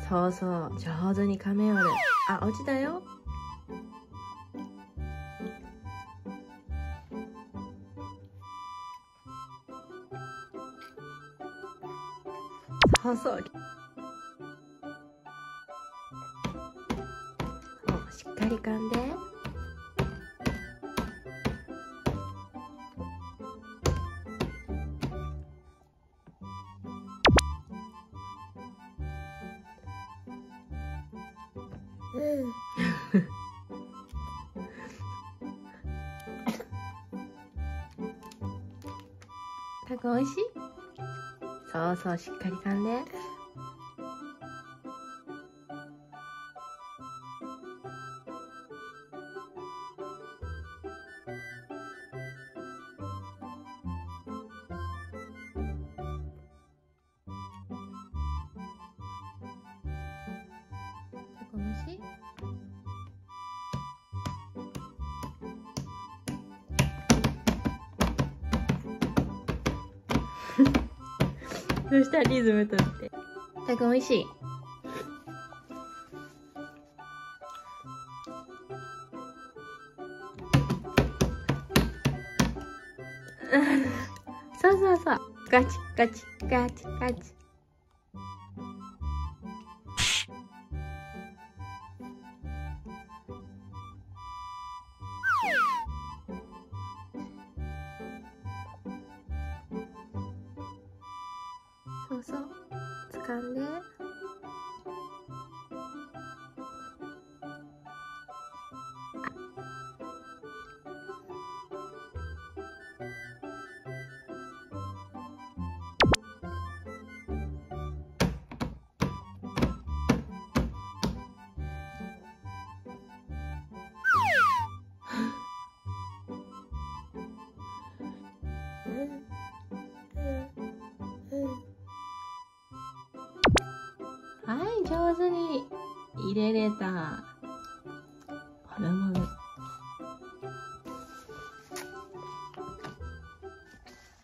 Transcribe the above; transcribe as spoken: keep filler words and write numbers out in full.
そうそう、上手に亀折る。あ、落ちたよ。そうそう。そう、しっかり噛んで。たこおいしい？そうそう、しっかり噛んで。たこおいしい？どうした？リズムとって。たくんおいしい？そうそうそう。ガチガチガチガチ。そうそう。掴んで。はい、上手に入れれた。ほらも